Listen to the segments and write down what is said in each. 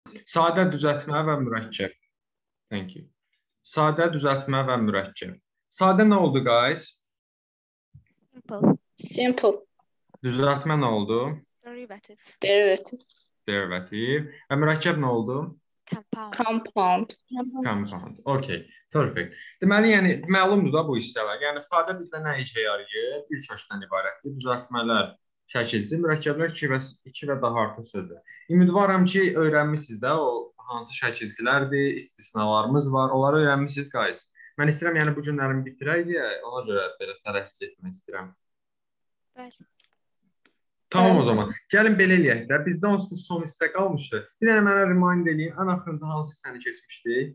Sadə düzəltmə və mürəkkəb. Thank you. Sadə düzəltmə və mürəkkəb. Sadə nə oldu guys? Simple. Simple. Düzəltmə nə oldu? Derivative. Derivative. Derivative. Və mürəkkəb nə oldu? Compound. Compound. Compound. Okay. Perfect. Deməli, yəni məlumdur da bu hissələr. Yəni sadə bizdə nə işə yarayır? Bir kökdən ibarətdir. Düzəltmələr, şəkilçi, mürəkkəblər iki və daha artıq sözdür. Ümidvaram ki, öyrənmisiniz də o hansı şəkilçilərdir, istisnalarımız var. Onları öyrənmisiniz guys. Mən istəyirəm yəni bu günlərimi bitirək deyə, ona görə belə tələs etmək istəyirəm. Bəli. Tamam o zaman. Gəlin belə eləyək də. Bizdə onsuz son hissə qalmışdı. Bir dənə mənə remind edin. Ən axırıncı hansı hissəni keçmişdik?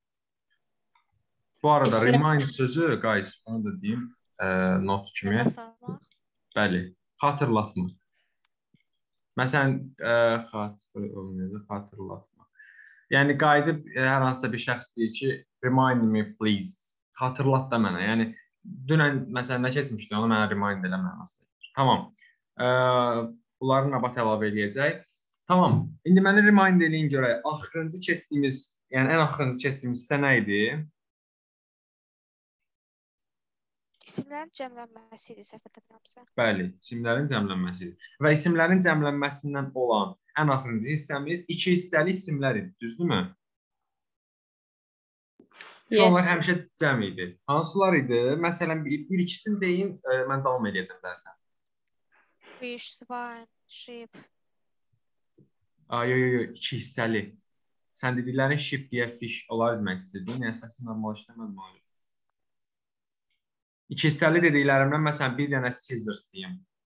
Bu arada remind sözü guys, onu da deyim, not kimi. Bəli, xatırlatmaq. Məsələn, xatırlatmaq. Yəni qayıdıb hər hansısa bir şəxs deyir ki, remind me please. Xatırlat da mənə. Yəni dünən məsələn nə keçmişdi, onu mənə remind elə mənasında. Tamam. Bunları nabat əlavə edəcək. Tamam. İndi məni remind eləyin görək. Axırıncı keçdiyimiz, yəni ən axırıncı keçdiyimiz hissə nə idi? İsimlərin cəmlənməsi idi, səhv etmirəmsə. Bəli, isimlərin cəmlənməsi idi. Və isimlərin cəmlənməsindən olan ən axırıncı hissəmiz iki hissəli isimlər idi, düzdürmü? Yes. Onlar həmişə cəm idi. Hansılar idi? Məsələn, bir ikisini deyin, mən davam edəcəm dərsən. Fish, swine, sheep. İki hissəli. Sən dediklərin sheep deyə fish olar demək istədin. Yəni səsi normal işləmədim. İki hissəli dediklərimdən məsələn bir dənə scissors deyim.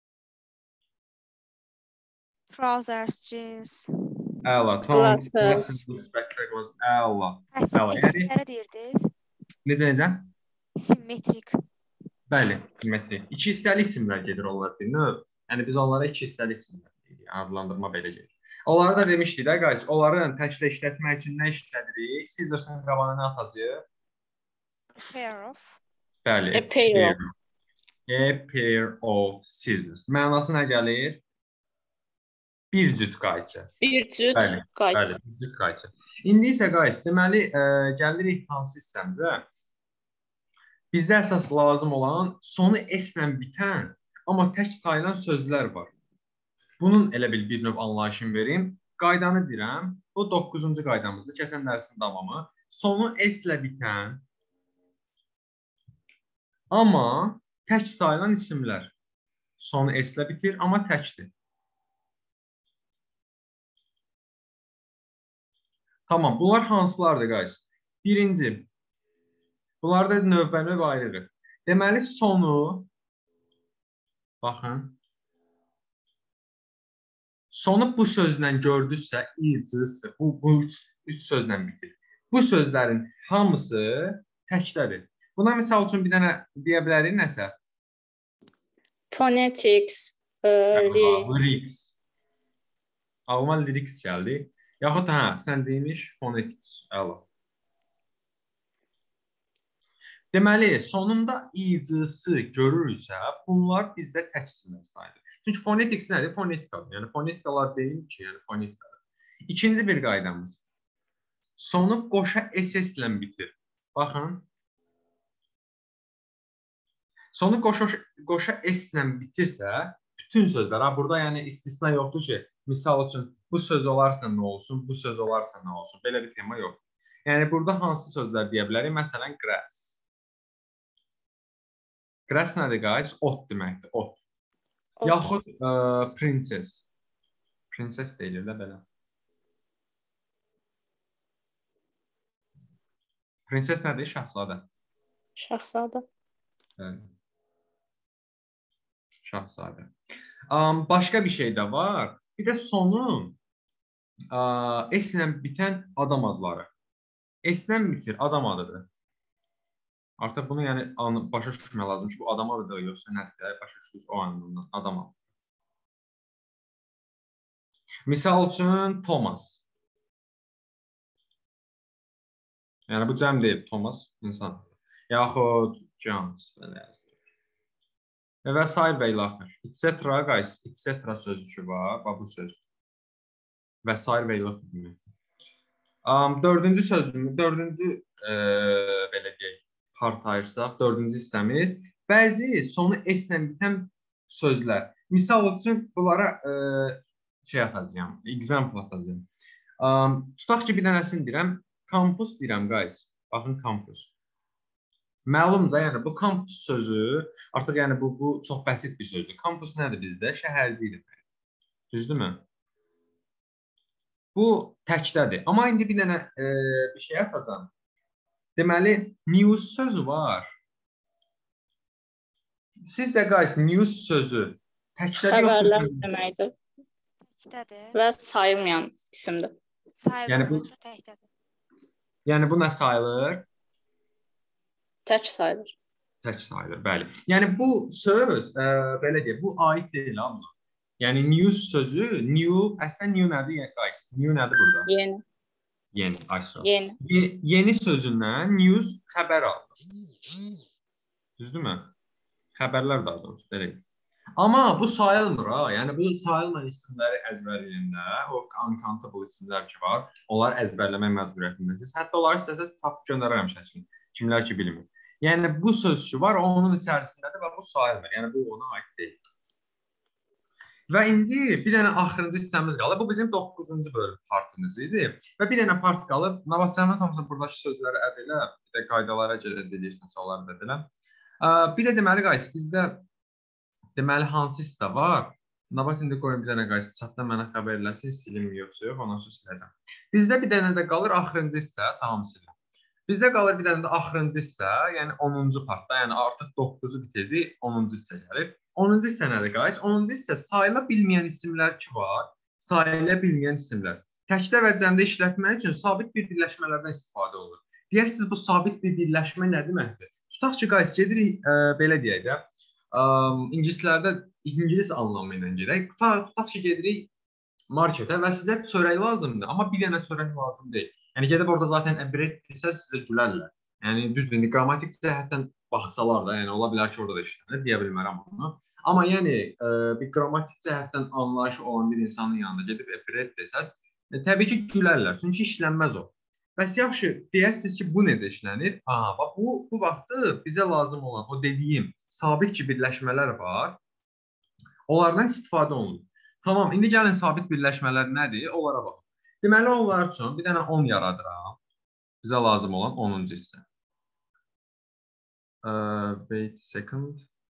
Trousers, jeans. Əla. Glasses. Əla. Simmetriklərə deyirdiniz. Necə? Simmetrik. Bəli, simmetrik. İki hissəli isimlər gedir onlar bir növ. Yəni biz onlara iki hissəli isimlər deyirik. Adlandırma belə gedir. Onları da demişdik də guys. Onları təklə işlətmək üçün nə işlədirik? Scissors'ın qabağına nə atacağıq? A pair of. Bəli. A pair of. A pair of scissors. Mənası nə gəlir? Bir cüt qayçı. Bir cüt qayçı. Bəli, bir cüt qayçı. İndi isə guys, deməli, gəlirik hansı hissəmizə? Bizdə əsas lazım olan sonu S-lə bitən, amma tək sayılan sözlər var. Bunun elə bir növ anlayışını verim. Qaydanı deyirəm. Bu 9-cu qaydamızdır. Keçən dərsin davamı. Sonu S-lə bitən, amma tək sayılan isimlər. Sonu S-lə bitir, amma təkdir. Tamam, bunlar hansılardır guys? Birinci, bunları da növbə-növ ayırırıq. Deməli, sonu, baxın, sonu bu sözlə gördüksə, i-c-s, bu üç sözlə bitir. Bu sözlərin hamısı təkdədir. Buna misal üçün bir dənə deyə bilərik nəsə? Phonetics, lyrics. Ağlıma lyrics gəldi. Yaxud sən deyimiş phonetics. Əla. Deməli, sonunda i-c-s görürüksə, bunlar bizdə tək isimlər sayılır. Çünki phonetics nədir? Fonetikadır. Yəni, fonetikalar deyil ki, yəni fonetikadır. İkinci bir qaydamız. Sonu qoşa SS-lə bitir. Baxın. Sonu qoşa S-lə bitirsə, bütün sözlər, burada yəni istisna yoxdur ki, misal üçün, bu söz olarsa nə olsun, bu söz olarsa nə olsun. Belə bir tema yoxdur. Yəni, burada hansı sözlər deyə bilərik? Məsələn, grass. Grass nədir, guys? Ot deməkdir, ot. Yaxud princess. Princess deyilir də belə. Princess nədir? Şahzadə. Şahzadə. Şahzadə. Başqa bir şey də var. Bir də sonu S-lə bitən adam adları. S-lə bitir, adam adıdır. Artıq bunu yəni başa düşmək lazım ki, bu adam adıdır, yoxsa nədir? Başa düşürüz o anlamda adam adı. Misal üçün, Thomas. Yəni, bu cəm deyil, Thomas insan. Yaxud, Jones. Və s. və ilaxır. Etc. guys, etc. sözcüğü var, bu söz. Və s. və ilaxır demək. Dördüncü sözümüz, dördüncü belə deyək, part ayırsaq, dördüncü hissəmiz bəzi sonu S-lə bitən sözlər. Misal üçün bunlara şey atacağım, example atacağım. Tutaq ki, bir dənəsini deyirəm, campus deyirəm, guys. Baxın, campus. Məlum da, yəni bu campus sözü, artıq yəni bu çox bəsit bir sözdür. Campus nədir bizdə? Şəhərcidir. Düzdürmü? Bu təkdədir. Amma indi bir dənə bir şey atacağım. Deməli, news sözü var. Sizcə, guys, news sözü təkdədir Xəbərlər yoxsa? deməkdir Təkdədir. və sayılmayan isimdir. Sayılmadığı üçün təkdədir. Yəni bu nə sayılır? Tək sayılır. Tək sayılır, bəli. Yəni bu söz, belə deyək, bu aid deyil amma. Yəni news sözü, new, əslən new nədir, guys? New nədir burada? Yeni. Yeni, ayso. Yeni. Yeni sözündən news xəbər aldı. Düzdürmü? Xəbərlər daha doğrusu, belə. Amma bu sayılmır ha. Yəni bu sayılmayan isimləri əzbərləyəndə, o uncountable isimlər ki var, onlar əzbərləmək məcburiyyətindəsiniz. Hətta onları istəsəz tapıb göndərərəm şəklini. Kimlər ki bilmir. Yəni bu söz ki var, onun içərisindədir və bu sayılmır. Yəni bu ona aid deyil. Və indi bir dənə axırıncı hissəmiz qalır. Bu bizim 9-cu bölüm partımız idi. Və bir dənə part qalıb. Navasəmət hamısı buradakı sözləri əd elə, bir də qaydalara görə deyirsənsə onları da ediləm. Bir də deməli, guys, bizdə deməli hansı hissə var? Nabat indi qoyun bir dənə, guys, chatda mənə xəbər eləsin, silim yoxsa yox, ondan sonra siləcəm. Bizdə bir dənə də qalır axırıncı hissə, tamam silim. Bizdə qalır bir dənə də axırıncı hissə, yəni 10-cu partda, yəni artıq 9-u bitirdi, 10-cu hissə gəlir. 10-cu hissə nədir, guys? 10-cu hissə sayıla bilməyən isimlər ki var, sayıla bilməyən isimlər. Təkdə və cəmdə işlətmək üçün sabit bir birləşmələrdən istifadə olunur. Deyərsiniz, bu sabit bir birləşmə nə deməkdir? Tutaq ki, guys, gedirik, belə deyək də, ingilislərdə ingilis anlamı ilə gedək. Tutaq ki, gedirik marketə və sizə çörək lazımdır, amma bir dənə çörək lazım deyil. Yəni gedib orada zaten bread desəz sizə gülərlər. Yəni düzdür, indi qrammatik cəhətdən baxsalar da, yəni ola bilər ki, orada da işlənir, deyə bilmərəm bunu. Amma yəni bir qrammatik cəhətdən anlayışı olan bir insanın yanında gedib bread desəz, təbii ki, gülərlər, çünki işlənməz o. Bəs yaxşı, deyərsiniz ki, bu necə işlənir? Aha, bax bu vaxtı bizə lazım olan o dediyim sabit ki, birləşmələr var. Onlardan istifadə olunur. Tamam, indi gəlin sabit birləşmələr nədir? Onlara baxın. Deməli, onlar üçün bir dənə 10 yaradıram. Bizə lazım olan 10-cu hissə. Wait a second.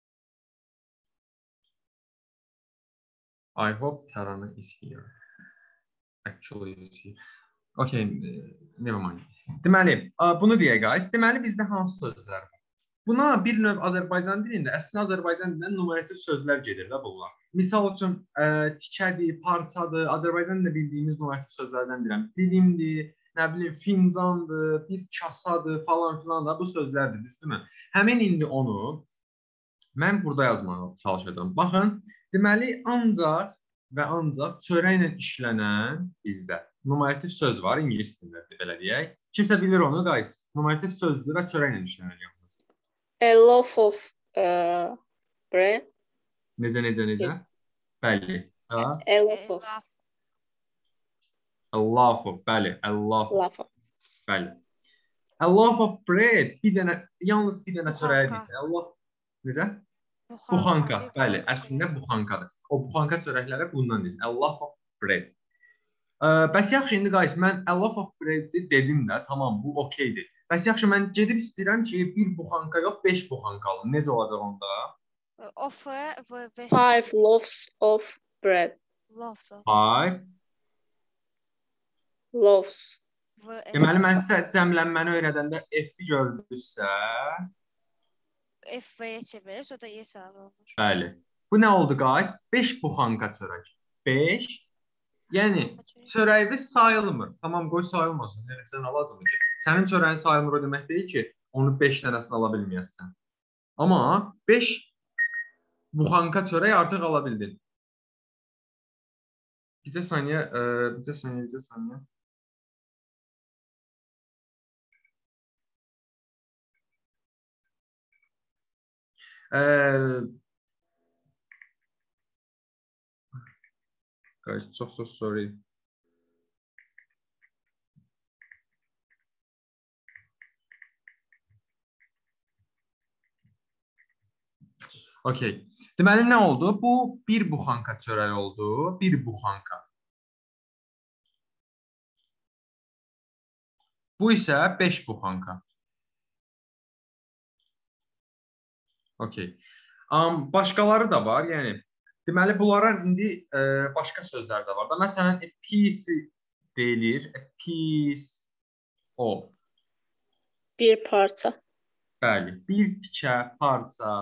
I hope Tarana is here. Actually is here. Okay, never mind. Deməli, bunu deyək, guys. Deməli, bizdə hansı sözlər var? Buna bir növ Azərbaycan dilində, əslində Azərbaycan dilindən numerativ sözlər gedir də bunlar. Misal üçün, tikədir, parçadır, Azərbaycan dilində bildiyimiz numerativ sözlərdən deyirəm. Dilimdir, nə bilim, fincandır, bir kasadır, falan filan da bu sözlərdir, düzdürmü? Həmin indi onu mən burada yazmağa çalışacağım. Baxın, deməli, ancaq və ancaq çörəklə işlənən bizdə numerativ söz var, ingilis dilində, belə deyək. Kimsə bilir onu, guys. Numerativ sözdür və çörəklə işlənir. A loaf of bread. Necə? Bəli. A loaf of. A loaf of, bəli. A loaf of. Bəli. A loaf of bread, bir dənə, yalnız bir dənə çörəyidir. Allah, necə? Buxanka, bəli. Əslində buxankadır. O buxanka çörəkləri bundan deyir. A loaf of bread. Bəs yaxşı, indi guys, mən a loaf of bread dedim də, tamam, bu okeydir. Bəs yaxşı, mən gedib istəyirəm ki, bir buxanka yox, 5 buxanka alın. Necə olacaq onda? Five loaves of bread. Five loaves. Deməli, mən sizə cəmlənməni öyrədəndə F-i gördünüzsə... F-və çevirir, o da Y səbəb olur. Bəli. Bu nə oldu, guys? 5 buxanka çörək. 5. Yəni, çörəyiniz sayılmır. Tamam, qoy sayılmasın. Yəni, sən alacaq ki, sənin çörəyin sayılmır o demək deyil ki, onu 5 dənəsini ala bilməyəsən. Amma 5 buxanka çörək artıq ala bildin. Bircə saniyə. Guys, çox sorry. Okey. Deməli, nə oldu? Bu bir buxanka çörək oldu. Bir buxanka. Bu isə 5 buxanka. Okey. Başqaları da var. Yəni, deməli, bunlara indi başqa sözlər də var da. Məsələn, a piece deyilir. A piece of. Bir parça. Bəli. Bir tikə, parça.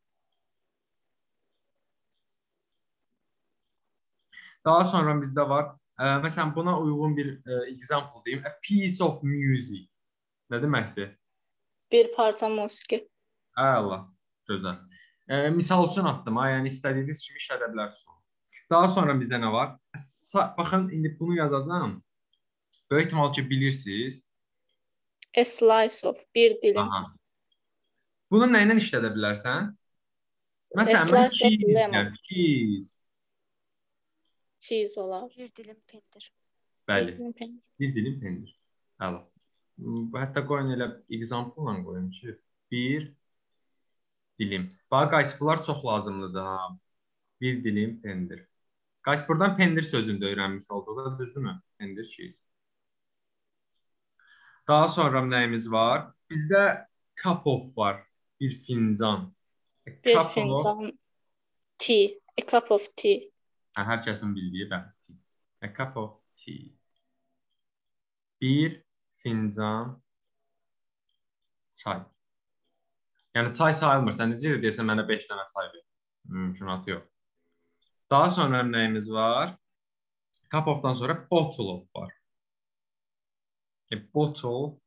Daha sonra bizdə var. Məsələn, buna uyğun bir example deyim. A piece of music. Nə deməkdir? Bir parça musiqi. Allah, gözəl. Misal üçün atdım, yəni istədiyiniz kimi işlədə bilərsiniz. Daha sonra bizdə nə var? Baxın, indi bunu yazacağam. Böyük ehtimal ki, bilirsiniz. A slice of. Bir dilim. Aha. Bunu nə ilə işlədə bilərsən? A Məsələn, mən slice of lemon. cheese. Cheese olar. Bir dilim pendir. Bəli, Bir dilim pendir. bir dilim pendir. Əla. Hətta qoyun elə example-la qoyun ki, bir dilim. Bax, guys, bunlar çox lazımlıdır ha. Bir dilim pendir. Guys, buradan pendir sözünü də öyrənmiş olduq, düzdürmü? Pendir, cheese. Daha sonra nəyimiz var? Bizdə cup of var. Bir fincan. Bir fincan tea. A cup of tea. Hər kəsin bildiyi bəli. A cup of tea. Bir fincan çay. Yəni çay sayılmır. Sən necə deyirsən mənə 5 dənə çay ver. Mümkünatı yox. Daha sonra nəyimiz var? Cup of-dan sonra bottle of var. A bottle.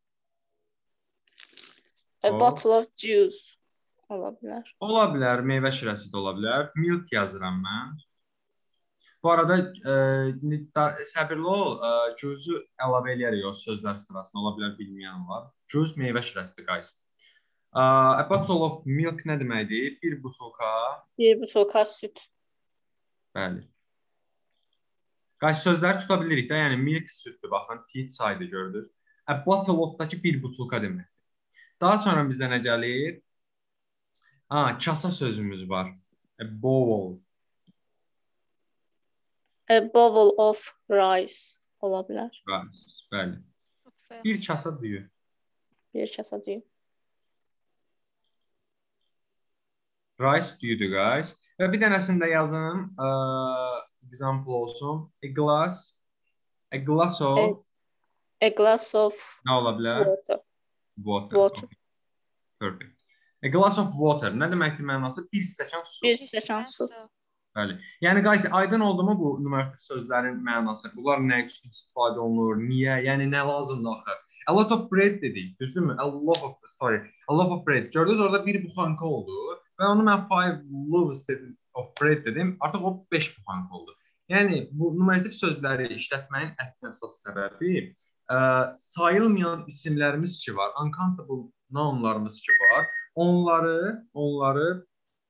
A bottle of juice. Ola bilər. Ola bilər, meyvə şirəsi də ola bilər. Milk yazıram mən. Bu arada səbirli ol, juice-u əlavə eləyərik o sözlər sırasına. Ola bilər bilməyən var. Juice meyvə şirəsidir, guys. A bottle of milk nə deməkdir? Bir butulka. Bir butulka süt. Bəli. Guys, sözləri tuta bilirik də, yəni milk süddür, baxın, tea çaydır, gördünüz. A bottle of-dakı bir butulka deməkdir. Daha sonra bizdə nə gəlir? Kasa sözümüz var. A bowl. A bowl of rice. Ola bilər. Rice, bəli. Super. Bir kasa düyü. Bir kasa düyü. Rice düyüdür, guys. Və bir dənəsində yazın, example olsun. A glass of. A glass of Nə ola bilər? water. Water. Water. Okay. Perfect. A glass of water. Nə deməkdir mənası? Bir stəkan su. Bir stəkan su. Bəli. Yəni, guys, aydın oldu mu bu numerativ sözlərin mənası? Bunlar nə üçün istifadə olunur? Niyə? Yəni, nə lazımdır axı? A lot of bread dedik, düzdürmü? A lot of bread. Gördünüz, orada bir buxanka oldu. Və onu mən 5 loaves of bread dedim. Artıq o 5 buxanka oldu. Yəni, bu numerativ sözləri işlətməyin əsas səbəbi sayılmayan isimlərimiz ki var, uncountable nounlarımız ki var, onları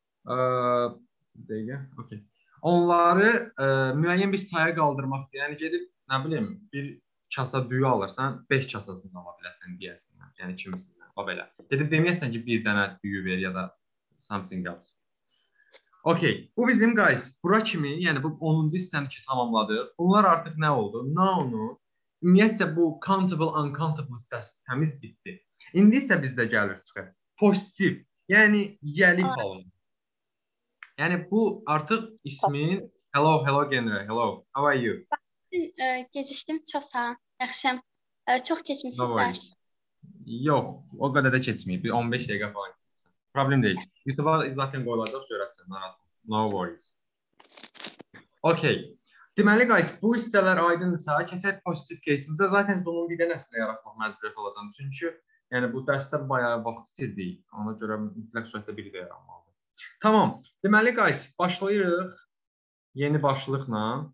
müəyyən bir saya qaldırmaqdır. Yəni gedib, nə bilim, bir kasa düyü alırsan, 5 kasasını ala bilərsən deyəsən. Yəni kimisindən, o belə. Gedib deməyəsən ki, bir dənə düyü ver ya da something else. Okay, bu bizim guys, bura kimi, yəni bu 10-cu hissəni ki tamamladıq. Bunlar artıq nə oldu? Nounu, ümumiyyətcə bu countable, uncountable hissəsi təmiz bitdi. İndi isə bizdə gəlir çıxır. Positiv, yəni yəli halında. Yəni bu artıq ismin hello Genre, hello, how are you? Gecikdim çoxsa. Yaxşıyam. Çox keçmisiniz dərs. Yox, o qədər də keçməyib. 15 dəqiqə falan. Problem deyil. YouTube-a zaten qoyulacaq, görəsən. No worries. Okay. Deməli, guys, bu hissələr aydındırsa, keçək positiv case-imizə. Zaten Zoom-un bir dənə nəslə yaratmaq məcburiyyət olacaq. Çünki yəni, bu dərsdə bayağı vaxt itirdik. Ona görə mütləq surətdə biri də yaranmalıdır. Tamam. Deməli, guys, başlayırıq yeni başlıqla.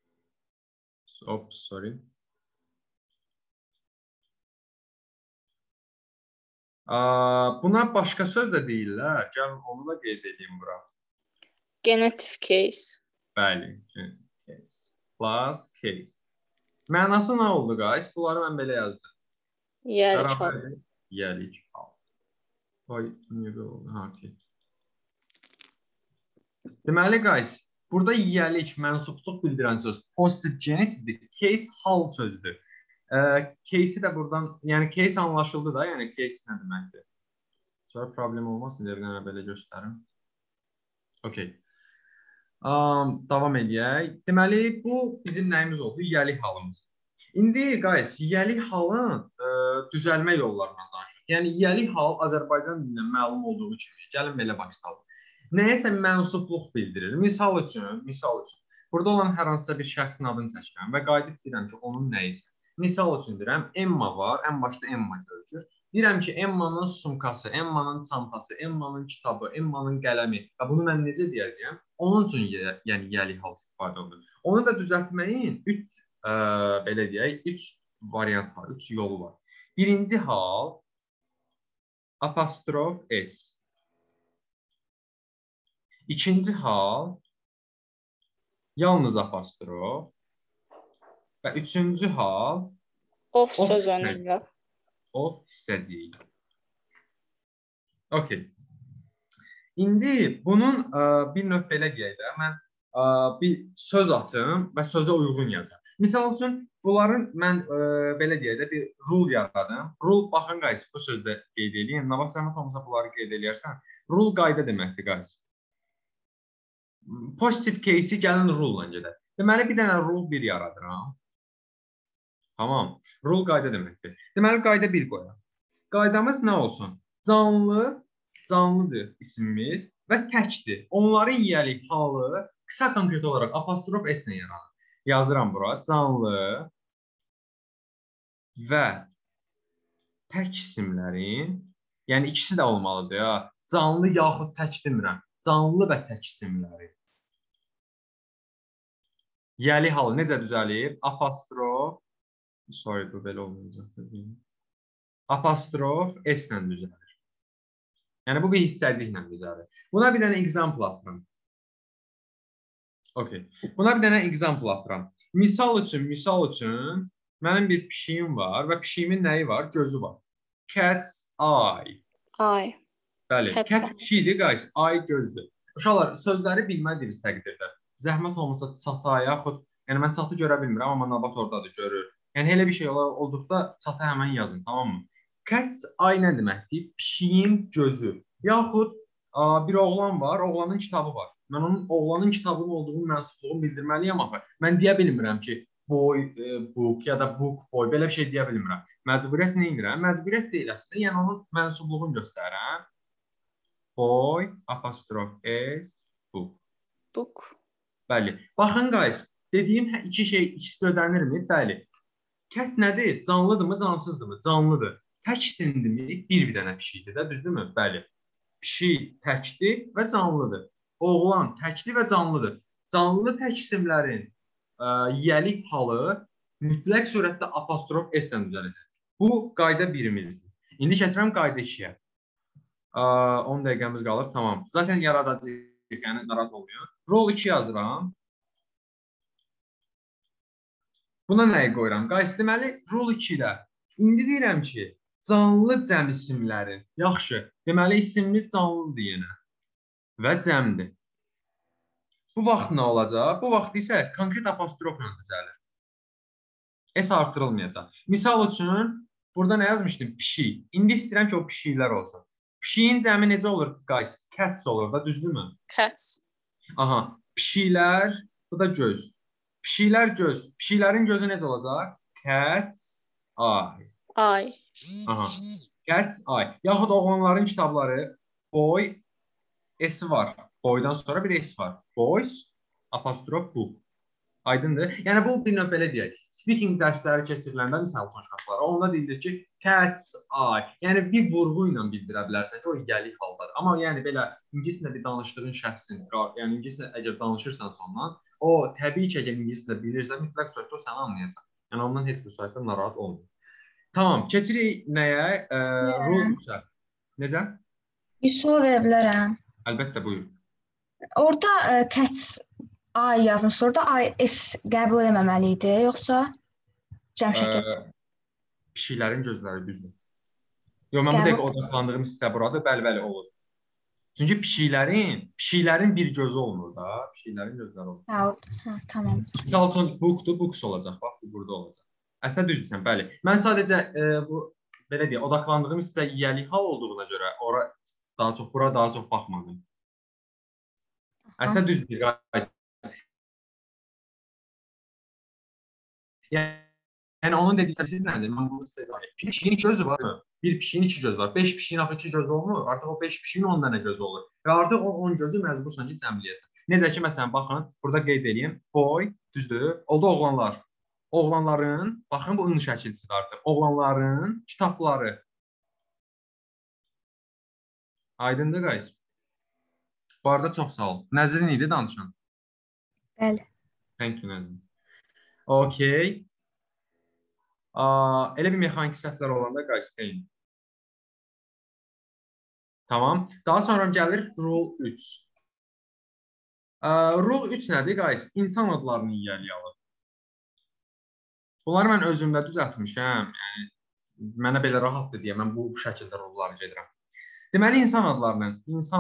Sorry. Buna başqa söz də deyirlər. Gəlin onu da qeyd edeyim bura. Genitive case. Bəli, genitive case. Plus case. Mənası nə oldu, guys? Bunları mən belə yazdım. Yelik hal. Yelik hal. Oy, niyə belə oldu? Ha, okey. Deməli, guys, burada yiyəlik, mənsubluq bildirən söz positive genitivedir. Case hal sözdür. Case'i də buradan, yəni case anlaşıldı da, yəni case nə deməkdir? Sonra problem olmasın deyə bir dənə belə göstərim. Okay. Davam edək. Deməli, bu bizim nəyimiz oldu? Yiyəlik halımız. İndi, guys, yiyəlik halın düzəlmə yollarından danışaq. Yəni, yiyəlik hal Azərbaycan dilindən məlum olduğu kimi, gəlin belə başlayalım. Nəyəsə mənsubluq bildirir. Misal üçün, burada olan hər hansısa bir şəxsin adını çəkirəm və qayıdıb deyirəm ki, onun nəyisə. Misal üçün deyirəm, Emma var, ən başda Emma görükür. Deyirəm ki, Emma'nın sumkası, Emma'nın çantası, Emma'nın kitabı, Emma'nın qələmi. Və bunu mən necə deyəcəyəm? Onun üçün yəni yiyəlik hal istifadə olunur. Onu da düzəltməyin 3 variant var, 3 yolu var. Birinci hal apostrof S. İkinci hal yalnız apostrof və üçüncü hal Of söz önündə. Of hissəcik. Okay. İndi bunun bir növ belə deyək də, mən bir söz atım və sözə uyğun yazam. Misal üçün, bunların mən belə deyək də bir rule yaradım. Rule, baxın, guys, bu sözdə qeyd edeyim. Navasarmat olmasa bunları qeyd edərsən. Rule qayda deməkdir, guys. Positive case-i gəlin rule-la gedək. Deməli, bir dənə rule 1 yaradıram. Tamam. Rule qayda deməkdir. Deməli, qayda 1 qoyaq. Qaydamız nə olsun? Canlıdır isimimiz və təkdir. Onların yiyəlik halı qısa konkret olaraq apostrof S-nə yaranır. Yazıram bura. Canlı və tək isimlərin, yəni ikisi də olmalıdır ya. Canlı yaxud tək demirəm. Canlı və tək isimləri. Yiyəlik halı necə düzəlir? Apostrof, sorry, bu belə olmayacaq. Apostrof S-lə düzəlir. Yəni, bu bir hissəciklə düzəlir. Buna bir dənə example atıram. Okay. Buna bir dənə example atıram. Misal üçün, mənim bir pişiyim var və pişiyimin nəyi var? Gözü var. Cat's eye. Eye. Bəli, cat pişikdir, guys. Eye gözdür. Uşaqlar, sözləri bilmədiyiniz təqdirdə. Zəhmət olmasa çata, yaxud, yəni mən çatı görə bilmirəm, amma nabat oradadır, görür. Yəni, elə bir şey olduqda çatı həmən yazın, tamam mı? Cat's eye nə deməkdir? Pişiyin gözü. Yaxud bir oğlan var, oğlanın kitabı var. Mən onun oğlanın kitabının olduğunu mənsubluğunu bildirməliyəm axı. Mən deyə bilmirəm ki, boy, book ya da book, boy, belə bir şey deyə bilmirəm. Məcburiyyət nə edirəm? Məcburiyyət deyil əslində, yəni onun mənsubluğunu göstərəm. Boy, apostrof S, book. Book. Bəli. Baxın, guys, dediyim ikisi də ödənirmi? Bəli. Cat nədir? Canlıdırmı, cansızdırmı? Canlıdır. Tək isimdirmi? Bir dənə pişikdir də, düzdürmü? Bəli. Pişik təkdir və canlıdır. Oğlan təkdir və canlıdır. Canlı tək isimlərin yiyəlik halı mütləq surətdə apostrof S-lə düzələcək. Bu qayda birimizdir. İndi keçirəm qayda 2-yə. 10 dəqiqəmiz qalıb, tamam. Zaten yaradacağıq, yəni narahat olmuyor. Rol 2 yazıram. Buna nəyi qoyuram? Guys, deməli, rol 2-də indi deyirəm ki, canlı cəm isimlərin, yaxşı, deməli, isimimiz canlıdır yenə və cəmdir. Bu vaxt nə olacaq? Bu vaxt isə konkret apostrofla düzəlir. S artırılmayacaq. Misal üçün, burada nə yazmışdım? Pişik. İndi istəyirəm ki, o pişiklər olsun. Pişiyin cəmi necə olur, guys? Cats olur da, düzdürmü? Cats. Aha, pişiklər, bu da göz. Pişiklər göz. Pişiklərin gözü necə olacaq? Cat's eye. Eye. Aha, cat's eye. Yaxud oğlanların kitabları, boy, S var. Boydan sonra bir S var. Boys, apostrof book. Aydındır. Yəni, bu bir növ belə deyək. Speaking dərsləri keçiriləndə, misal üçün uşaqlara, onda deyilir ki, cat's eye. Yəni, bir vurğu ilə bildirə bilərsən ki, o yiyəlik haldadır. Amma yəni, belə ingiliscə bir danışdığın şəxsin, yəni ingiliscə əgər danışırsansa ondan, o təbii ki, əgər ingiliscə bilirsə, mütləq surətdə o səni anlayacaq. Yəni, ondan heç bir surətdə narahat olmuyor. Tamam, keçirik nəyə? Rule 3-ə. Necə? Bir sual verə bilərəm. Əlbəttə, buyur. Orada cat's eye yazmış, orada S qəbul eləməməli idi, yoxsa cəm şəkil? Pişiklərin gözləri düzdür. Yox, mən bu dəqiqə odaqlandığım hissə buradır. Bəli, olur. Çünki pişiklərin bir gözü olmur da. Pişiklərin gözləri olur. Ha, tamam. Misal üçün bookdur, books olacaq. Bax, bu burada olacaq. Əslində düzdürsən, bəli. Mən sadəcə bu belə deyək, odaqlandığım sizə yiyəlik hal olduğuna görə ora bura daha çox baxmadım. Əslində düzdür, guys. Yəni onun dediyi siz nədir? Mən bunu sizə izah edirəm. Pişiyin iki gözü var mı? Bir pişiyin iki gözü var. 5 pişiyin axı iki gözü olmur. Artıq o 5 pişiyin 10 dənə gözü olur. Və artıq o 10 gözü məcbursan ki, cəmləyəsən. Necə ki, məsələn, baxın, burada qeyd edeyim. Boy, düzdür? Oldu oğlanlar. Oğlanların, baxın bu ın şəkilçisidir artıq. Oğlanların kitabları. Aydındır, guys. Bu arada çox sağ ol. Nəzrin idi danışan. Bəli. Thank you, Nəzrin. Okay. Elə bir mexaniki səhvlər olanda guys deyin. Tamam. Daha sonra gəlir rule 3. Rule 3 nədir guys? İnsan adlarını yiyəliyə alır. Bunları mən özümdə düzəltmişəm. Yəni mənə belə rahatdır deyə mən bu şəkildə rule'ları gedirəm. Deməli insan adlarının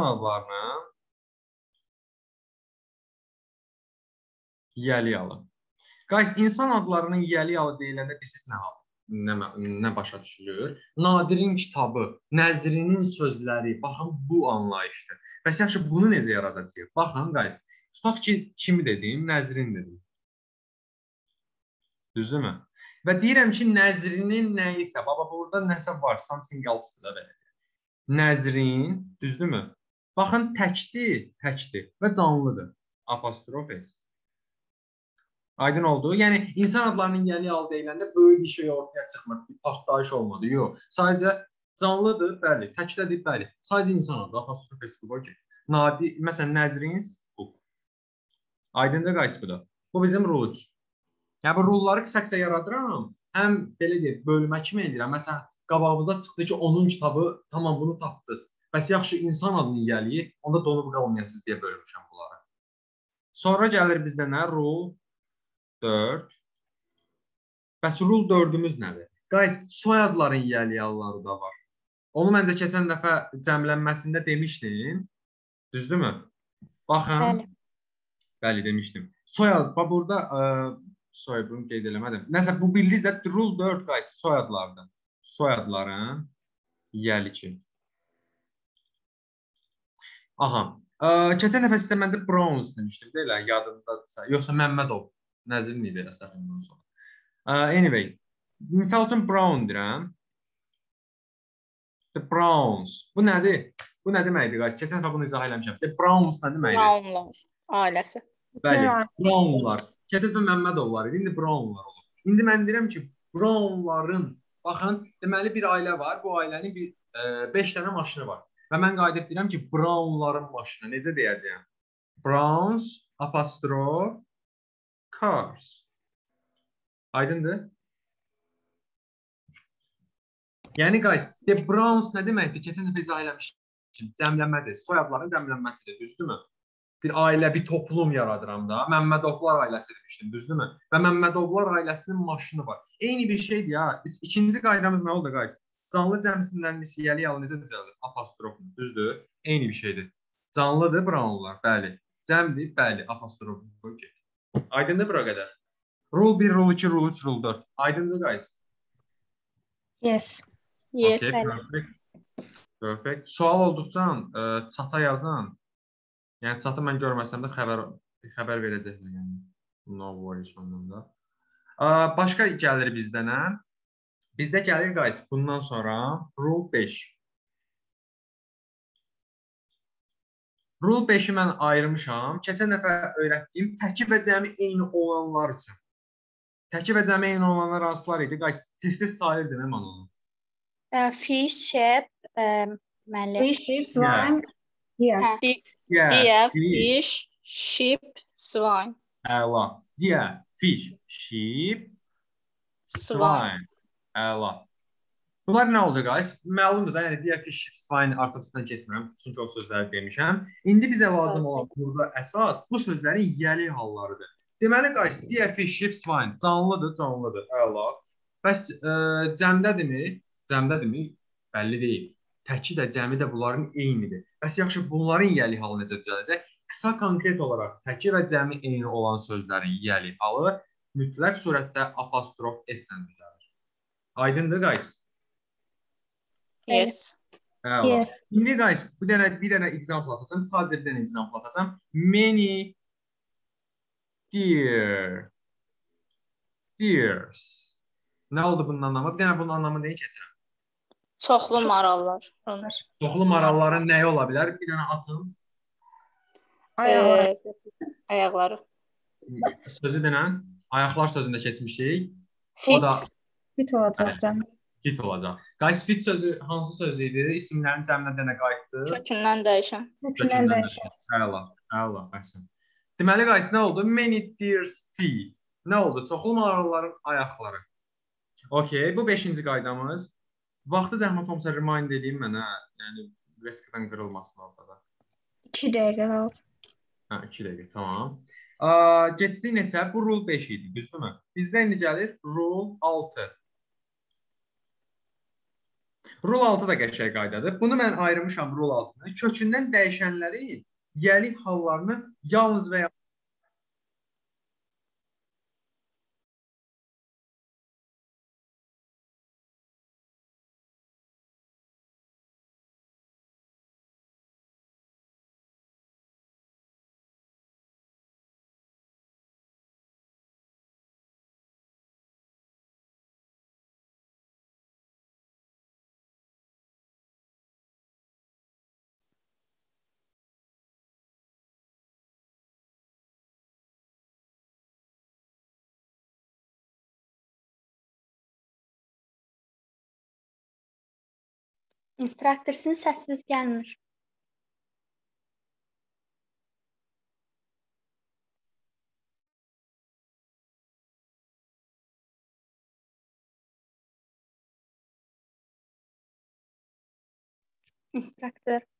yiyəliyə alır. Guys, insan adlarının yiyəliyə alır deyiləndə siz nə başa düşülür? Nadirin kitabı, Nəzrinin sözləri, baxın bu anlayışdır. Bəs yaxşı bunu necə yaradacağıq? Baxın guys, tutaq ki kimi dedim? Nəzrin dedim. Düzdürmü? Və deyirəm ki Nəzrinin nəyisə, baba burada nəsə var, something else da belə. Nəzrin, düzdürmü? Baxın təkdir və canlıdır. Apostrof S. Aydın oldu. Yəni insan adlarının yiyəliyə al deyiləndə böyük bir şey ortaya çıxmır, bir partlayış olmadı. Yox. Sadəcə canlıdır, bəli. Təkdədir, bəli. Sadəcə insan adı, apostrof S bu ki. Nadir, məsələn Nəzrin bu. Aydındır guys bu da. Bu bizim rule 3. Yəni bu rule'ları qısa-qısa yaradıram. Həm belə deyək, bölmə kimi edirəm. Məsələn, qabağımıza çıxdı ki, onun kitabı, tamam bunu tapdınız. Bəs yaxşı insan adını yiyəliyi, onda donub qalmayasınız deyə bölmüşəm bunları. Sonra gəlir bizdə nə? Rule 4. Bəs rule 4'ümüz nədir? Guys, soyadların yiyəliyə alları da var. Onu məncə keçən dəfə cəmlənməsində demişdim. Düzdürmü? Baxın. Bəli, demişdim. Soyad, bax burada soyadını qeyd eləmədim. Nəsə, bu bildiniz də rule 4 guys, soyadlardır. Soyadların yiyəliyi. Aha. Keçən dəfə sizə məncə Browns demişdim, deyil, yadımdadırsa. Yoxsa Məmmədov. Nəzrin idi əsasından sonra. Anyway, misal üçün Brown deyirəm. The Browns. Bu nədir? Bu nə deməkdir, guys? Keçən dəfə bunu izah eləmişəm. The Browns nə deməkdir? Brownlar ailəsi. Bəli, Brownlar. Keçən dəfə Məmmədovlar idi, indi Brownlar olur. İndi mən deyirəm ki, Brownların, baxın, deməli bir ailə var. Bu ailənin 5 dənə maşını var. Və mən qayıdıb deyirəm ki, Brownların maşını. Necə deyəcəyəm? Browns, apostrof, cars. Aydındır? Yəni guys, the Browns nə deməkdir? Keçən dəfə izah eləmişdim. Cəmlənmədir. Soyadların cəmlənməsidir. Düzdürmü? Bir ailə, bir toplum yaradıram da. Məmmədovlar ailəsi demişdim. Düzdürmü? Və Məmmədovlar ailəsinin maşını var. Eyni bir şeydir ya. İkinci qaydamız nə oldu guys? Canlı cəmsinlərin yiyəliyə alın necə düzəldir? Apostrof. Düzdür? Eyni bir şeydir. Canlıdır Brownlar. Bəli. Cəmdir. Bəli. Apostrof. Okay. Aydındır bura qədər. Rule 1, rule 2, rule 3, rule 4. Aydındır guys? Yes. Yes. Okay, perfect. Sual olduqca çata yazın. Yəni çatı mən görməsəm də xəbər verəcəklər. Yəni. No worries ondan da. Başqa gəlir bizdə nə? Bizdə gəlir guys bundan sonra rule 5. Rule 5'i mən ayırmışam. Keçən dəfə öyrətdiyim təki və cəmi eyni olanlar üçün. Təki və cəmi eyni olanlar hansılar idi? Guys, tez-tez sayırdım mən onu. Fish, sheep, deməli. Fish, sheep, swine. Yeah. Deer, fish, sheep, swine. Əla. Deer, fish, sheep, swine. Əla. Bunlar nə oldu guys? Məlumdur da, yəni deer, fish, sheep, swine artıq üstündən keçmirəm. Çünki o sözləri demişəm. İndi bizə lazım olan burada əsas bu sözlərin yiyəli hallarıdır. Deməli guys, deer, fish, sheep, swine canlıdır, canlıdır. Əla. Bəs cəmdədirmi? Cəmdədirmi? Bəlli deyil. təki də, cəmi də bunların eynidir. Bəs yaxşı, bunların yiyəli halı necə düzələcək? Qısa konkret olaraq təki və cəmi eyni olan sözlərin yiyəli halı mütləq surətdə apostrof s-lə düzəlir. Aydındır, guys? Yes. Əla. Yes. İndi guys, bir dənə example atacağım. Sadəcə bir dənə example atacağım. Many deers. Nə oldu bunun anlamı? Bir dənə bunun anlamı nəyi keçirəm? Çoxlu marallar. Çoxlu maralların nəyi ola bilər? Bir dənə atın. Ayaqlar. Ayaqları. Sözü denən, ayaqlar sözündə keçmişik. O Fit. da Fit olacaq canım. fit olacaq. Guys, fit sözü hansı söz idi? İsimlərin cəminə dənə qayıtdı. Kökündən dəyişən. Kökündən dəyişən. Əla, əhsən. Deməli, guys, nə oldu? Many deers feet. Nə oldu? Çoxlu maralların ayaqları. Okay, bu 5-ci qaydamız. Vaxtı zəhmət olmasa remind edeyim mənə. Yəni, riskdən qırılmasın orada da. 2 dəqiqə qaldı. 2 dəqiqə, tamam. Keçdik neçə? Bu rule 5 idi, düzdürmü? Bizdə indi gəlir rule 6. Rule 6 da qəşəng qaydadır. Bunu mən ayırmışam rule 6-nı. Kökündən dəyişənlərin yiyəli hallarını yalnız və ya İnstruktor sizin səsiniz gəlmir. İnstruktor.